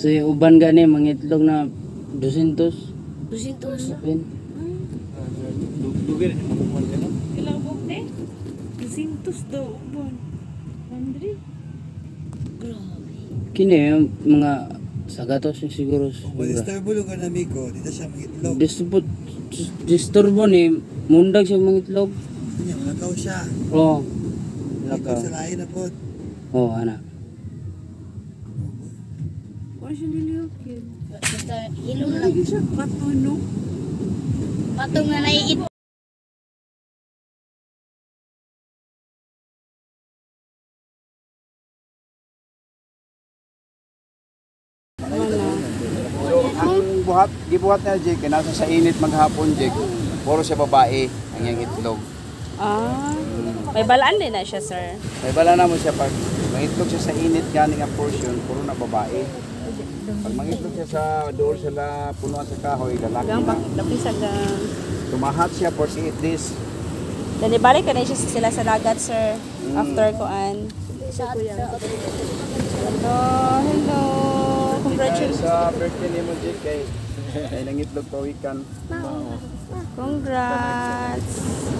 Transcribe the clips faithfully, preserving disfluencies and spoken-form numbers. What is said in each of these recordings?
So yung uban gani mangitlog na dusintos. Dusintos. Pin. Dugir mo mo ano? Ilang bukte? Dusintos daw uban. Andre. Grabe. Kini yung mga sagatos yung siguro. Kung disturbo lugar na Miko, dito siya mangitlog. Disturbo, disturbo ni mundag siya mangitlog. Kanya, lakaw siya. Oo. Lakaw Lakaw. sa lain na po. Oo, ana. Wala siya niliyokid. Basta hilom lang. Lagi siya patuno. Patong na naiit. So, ang buhat, gibuhat na Jake, nasa sa init maghapon Jake, puro siya babae ang iyang itlog. Ah. May balaan din na siya, sir. May bala na mo siya pag mangitlog siya sa init gani nga portion, puro na babae. Pag mangitlog siya sa dool sila punuan sa kahoy, lalaki Gang na. pakilapisag gang. Tumahat siya forty-eight days. Then ibalik ka na siya sila sa dagat, sir. After kuan. Hello, hello. Dahil Congratulations. sa birthday ni mo Jake kay ay nangitlog pawikan. Congrats.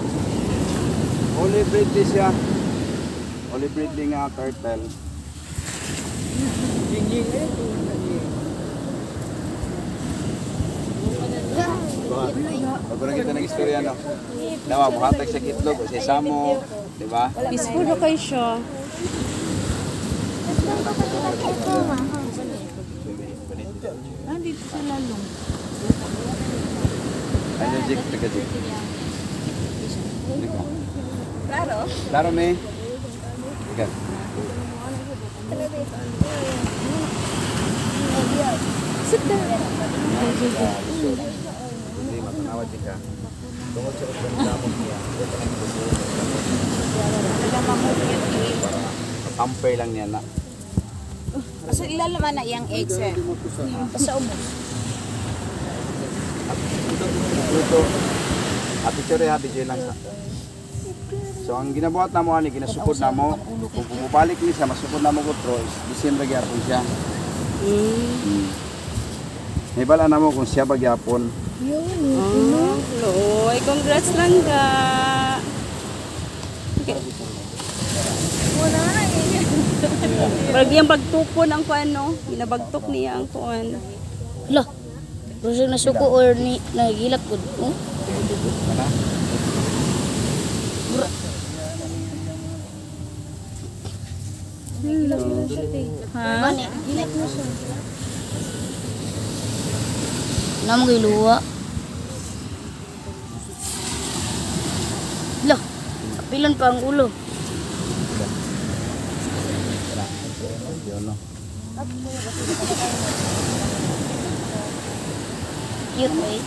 Only breeding siya. Only breeding nga turtle. Pag kita ng istorya no. Nawa buhatag sa kitlog o sa samo, di ba? Peaceful na kayo siya. Nandito sa lalong. Ano Jik, taga Jik. Claro. Klaro me. Ika. Sit down. Hindi matanawa Jika. Tungkol sa pagdamot niya. Pampay lang niya na. So ilalaman na iyang eggs, sir. Basta umos. Ito. Happy chore, happy joy lang sa. So ang ginabuhat na mo ani, ginasukod na mo. Kung bumabalik ni siya, masukod na mo ko Troyes. Disyembre gyapon siya. Mm. May bala na mo kung siya bagyapon. Oh, Loy, congrats lang ka. Okay. Parang diyang pagtukon ang kuan, no? Ginabagtok niya ang kuan. Hala. Gusto na suko or ni nagilak ko. Oh. Kana? Ha? Bani, gilak mo siya. Namo kay luwa. Hala. Kapilan pa ang ulo. Yun no. Cute, eh.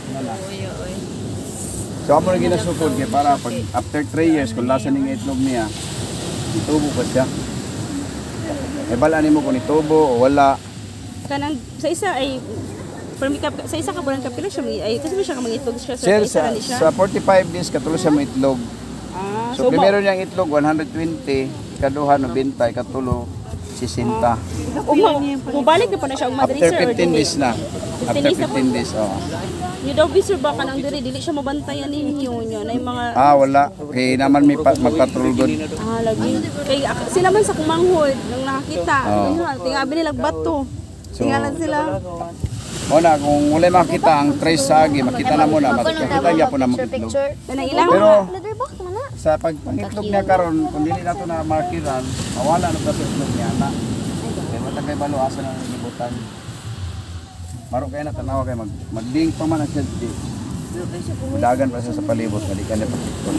So amo na ginasukod kay para pag after three years kung lasa ning itlog niya, itubo pa siya. May bala nimo kung itubo o wala. Kanang sa isa ay for me kap sa isa ka bulan kapila siya may- ay kasi siya ka mangitlog siya sa Sir, isa sa, ra ni siya. sa forty-five days katulo siya may itlog. Ah, So, so, primero niyang itlog one hundred twenty, ikaduha ninety, ikatulo sixty. Uma, mubalik na pa na siya ang Madrid, After sir. or fifteen dili? days na. After days na po? fifteen days, oh. Yung daw bisur ba ka nang diri dili siya mabantayan ninyo nyo na yung mga Ah, wala. Kaya naman may pa, magpatrol good. ah lagi kay ak- sila man sa kumanghod nang nakakita Oo. oh. tingabi nila bato So, tingalan sila o na, kung wala makita ang trace sa agi, makita na mo na, makita niya po na mag-itlog. na ilang Pero, sa pagpangitlog niya karon, kung dili na ito na markiran, mawala na sa itlog niya na. Kaya matagay balo, asa na nilibutan. Maro kayo na tanawa kayo, mag, mag-link pa man ang siya. Madagan pa siya sa palibot, mali ka na pagkikon.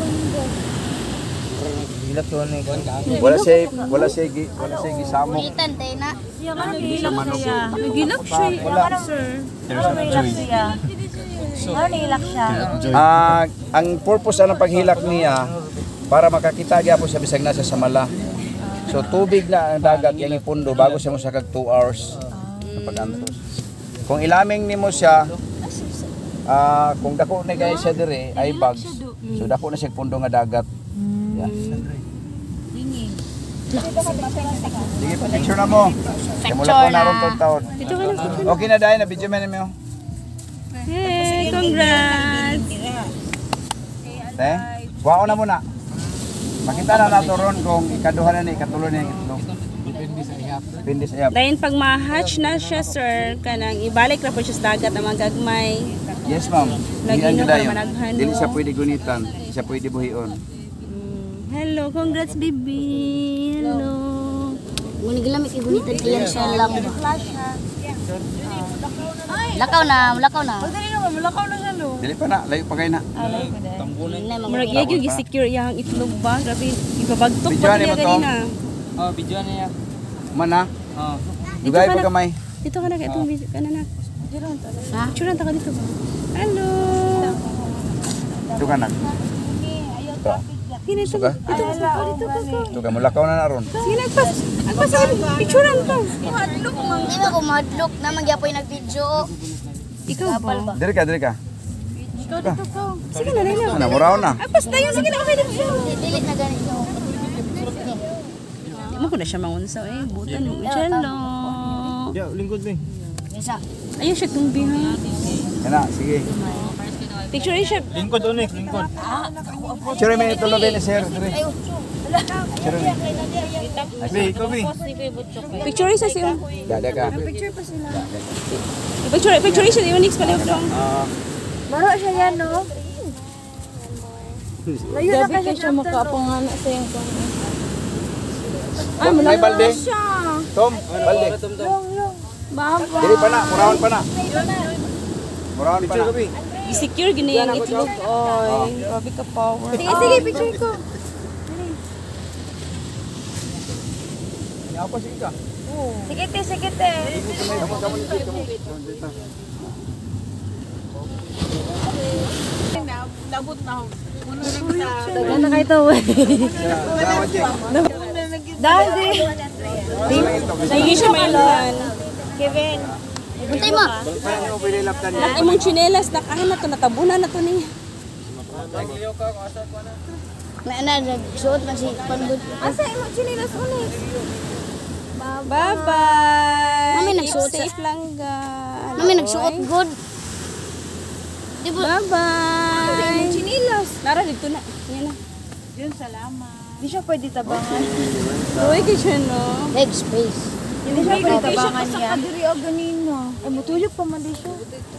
Wala siya, wala siya, gi- wala siya gisamok. Kulitan tayo na. Sa manok. nagilak siya Wala. sir Ah, ang purpose ng paghilak niya para makakita gyapon sa bisag nasa sa mala. So tubig na ang dagat yang ipundo bago siya mo sa kag two hours sa pagantos. Kung ilaming nimo siya ah kung dako na guys siya dire ay bags. So dako na siya pundo nga dagat. Yeah. Sige, picture na mo. Kaya mula ko na ron taon. Dito ka na. Okay na dahil, na-video man mo. Hey, congrats! Te, kuha ko na muna. Makita na nato ron kung ikaduha na ni, ikatulo na yung itlog. Depende sa ihap. Dahil pag ma-hatch na siya, sir, kanang ibalik na po siya sa dagat na mga gagmay. Yes, ma'am. Lagi Hindi nyo ang dayon. para managhan, Dili no? siya pwede gunitan. Di siya pwede buhion. Mm, hello, congrats, baby. Hello. Muni gilamit igunitan kaya siya lang. Lakaw na, lakaw na. Dili pa na, layo pa kayo na. Murag iya yung i-secure yung itlog ba? Grabe, ibabagtok Videoan pa niya mo to? ganina. Oh, video na yan. Mana? Oh. Dugay ka pa na- kamay. Dito ka na, itong video ka na na. Ha? Picture ka dito ba? Hello. Ito ka na. Ito. Sige, ito Suga? Dito ka, dito ka. Ito ka, mulakaw na na ron. Sige, nagpas. Nagpas sa picturean ka. Di ba ko madlock na magyapoy nag-video. Ikaw ba? Diri ka, diri ka. Sige na, rin na. Ano, muraw na. Agpas tayo, sige na, okay na siya. Dilit na ganito. Di mo ko na siya mangunsaw eh. Butan mo. Cello. Isa. Ayun siya tumbihan. Yan na, sige. Picture siya. Sure, may itulo din ni sir. Diri. Ayo. Sure, may. Picture siya siya. Dada ka. Picture, picture siya. Yung next pala yung Baro siya yan, no? Layo na kasi siya makapangana sa yung Ay, may balde. Tom, balde. Baba. Diri pa na, murawan pa na. Murawan pa na. I-secure gini yung itlog. Oy, grabe ka power. Sige, sige, picture ko. Apa sih ka? Sige, te, sige, te. Kamu kamu dito, kamu. Dito. Dagan na kayo to, eh. Salamat, Jek. Dati. Sige siya mainuhan. Kevin. Buntay mo. Paano mo pwede laptan niya? Nak imong chinelas nakahan na to natabunan na to niya. Na na nagsuot man si Panbud. Asa imong chinilas ulit? Bye-bye. Mami, nagsuot sa- Safe lang ga. Mami nagsuot good. Di ba? Bye-bye. Chinilas. Nara dito na. Yan na. Di siya pwede tabangan. Uy, kitchen no. Leg space. Hindi siya pwede tabangan yan. Kadiri o ganino. Ay, mutulog pa man di siya.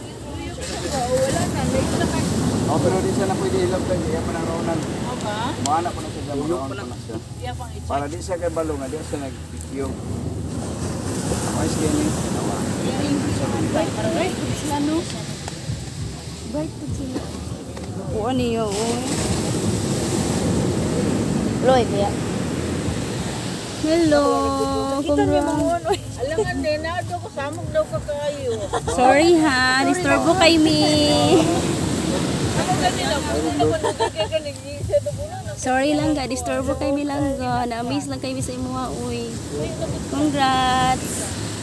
Oh, pero di siya na pwede ilaptan niya pa nang raunan. Maana ko na siya sa mga pa na siya. Para di siya kay balong, di siya nag-video. Ay, sige ni. Oo niyo. Uy. Loy kaya. Hello. Kita niya mga ano. Alangan din na. Ito kasamog daw ka kayo. Sorry ha. Disturbo kay me. Ako ganito. Pupunta ko na kagaganig-isa. Sorry lang ga. Disturbo kay me lang ga. Na-amaze lang kay me sa imuha. Uy. Congrats.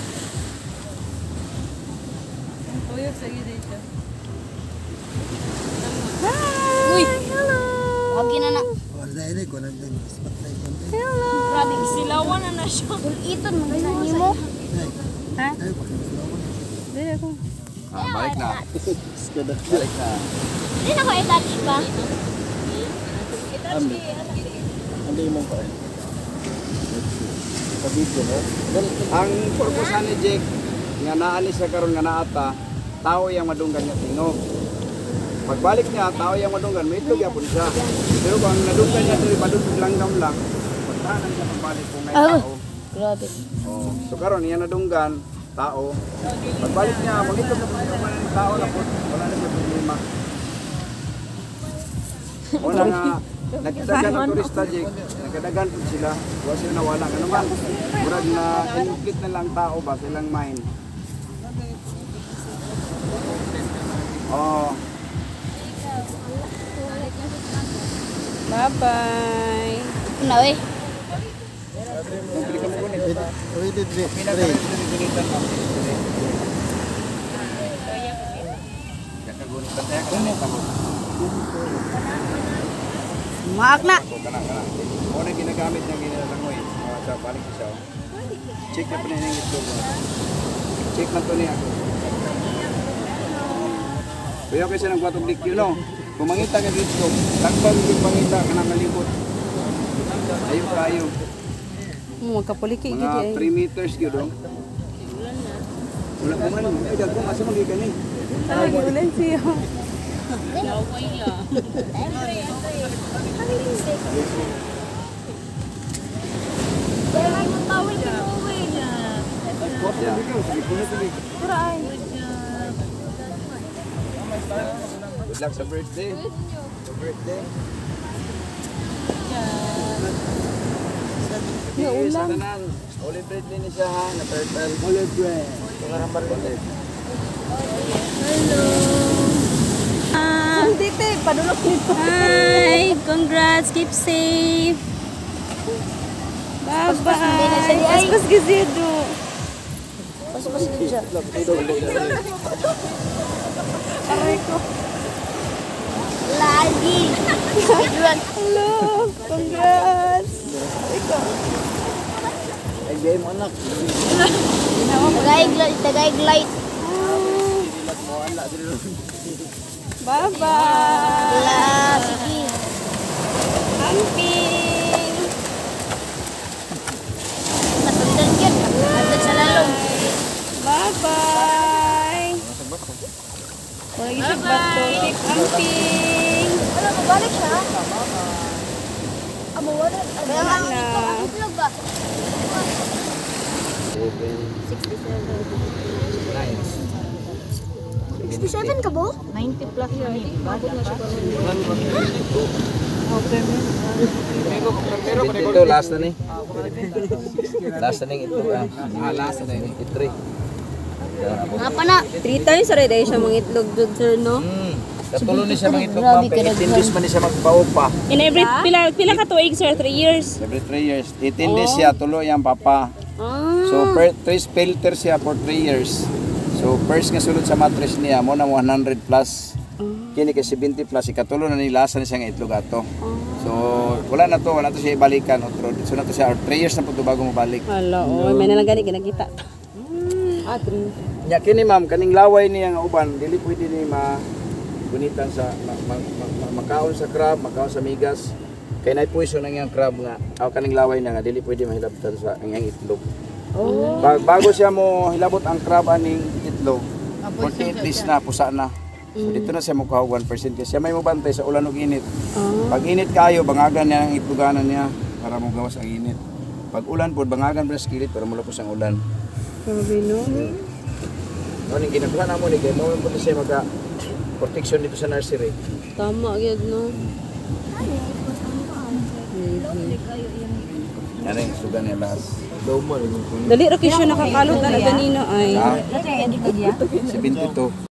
Hi. Uy. Hello. Wag na na. Wala na ko nang spotlight ko. Hello. Grabe, silawan na na siya. Kuliton man gani mo. Ha? Ay, wala na sila. Dili ako. Ah, balik na. Balik na. Di na ko i-touch ba? Hindi mo pa rin. Sa video, no? Ang purpose ni Jake, nga naalis siya karon nga naata, tao yang madunggan niya tingog. Pagbalik niya, tao yang madunggan, may itlog yapon siya. Pero kung nadunggan niya diri padung langgam lang, pagtanan siya pagbalik kung may Ah. tao. Grabe. Oh, so karon niya nadunggan, tao. Pagbalik niya, magitlog na po siya man ng tao na po, wala na siya problema. Una nga, nagdagan ang turista, Jake, nagdagan po sila, huwag sila nawala. Ano naman, murag na inukit na lang tao ba, silang mind. Oh, Bye-bye. Na we. bili ka mo kunit. Wait, wait, wait. Pinaka gunitan mo. Kakagunitan tayo, kagunitan mo. Maak na. Kana, kana. O na ginagamit niya ginalangoy. sa balik siya. oh. Check na pa niya yung itlog. oh. Check na to niya. Kaya kasi nang batog likyo, no? Kung mangita ka dito, tagbang yung pangita ka na malibot. Ayaw ka, ayaw. Magkapuliki gid Mga ay. three meters yun, no? Wala ko man. Ay, dagko, asa magigan eh. Ay, ulan siya. Yeah. Good luck sa birthday. Sa birthday. Nga Yes, ulan. tanan. Olive bread din siya ha, na turtle. Olive bread. Ito nga rambar ulit. Ah, dito, padulok nito. Hi, congrats, keep safe. Bye-bye. Paspas gazido. Pas-pas din siya. Aray ko. Lagi. Hello, congrats. Ay, game anak. Tagaig light, tagaig light. Bye-bye. La, sige. Amping. Nasundan yun. Nasundan sa lalong. Bye-bye. Wala gisip bato. Keep amping. Ano, mabalik siya? Amo, wala. Kaya nga, Na. itlog ba? sixty-seven ka ba? ninety plus yun. Bakit na siya pa Ito, last na ni. Last na ni ito. Ah, last na ni. Itri. Nga pa na. Three times already ay siya mga itlog doon, sir, no? Hmm. Katulo ni siya mga itlog Grabe ma'am. ka, Kaya eighteen days man ni siya magbaog pa. In every, pila, pila ka tuig, sir? Three years? Every three years. eighteen days siya, tulo yung papa. Ah. So, per, three filter siya for three years. So, first nga sulod sa mattress niya, mo na one hundred plus. Kini kay seventy plus, ikatulo na nilasa ni siya nga itlog ato. So, wala na to, wala to siya ibalikan. Otro, so na to siya, three years na po to bago mabalik. Wala, oh, may nalang gani, kinakita. Ah, three. Nya kini ma'am, kaning laway niya nga uban, dili pwede ni ma gunitan sa ma, ma, ma, ma, makaon sa crab, makaon sa migas. Kay nay poison ang iyang crab nga, aw kaning laway niya nga dili pwede mahilabtan sa ang iyang itlog. Oh. Ba- bago siya mo hilabot ang crab aning itlog, forty-eight days na pusa na. So dito na siya mukha one percent kasi siya may mobantay sa ulan ug init. Ah. Pag init kayo, bangagan niya ang itloganan niya para mo gawas ang init. Pag ulan po, bangagan pa sa kilit para mulapos ang ulan. Sabi, no? Ano yung ginagawa na mo ni kay mo po siya maga protection dito sa nursery. Tama, yun, no? Ano yung suga niya last? Dali, ra kayo siya nakakalot na ganina ay. Ah, seventy-two.